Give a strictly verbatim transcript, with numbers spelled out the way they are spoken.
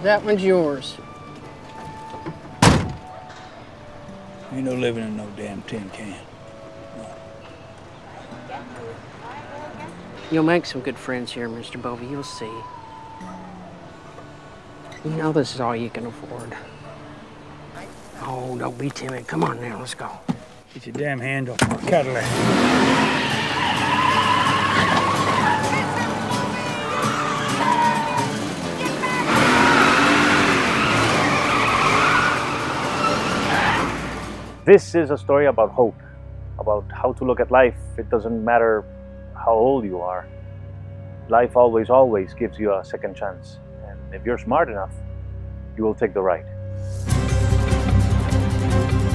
That one's yours. Ain't no living in no damn tin can. No. You'll make some good friends here, Mister Bovey. You'll see. You know this is all you can afford. Oh, don't be timid. Come on now, let's go. Get your damn hands off my Cadillac. This is a story about hope, about how to look at life. It doesn't matter how old you are. Life always, always gives you a second chance. And if you're smart enough, you will take the ride.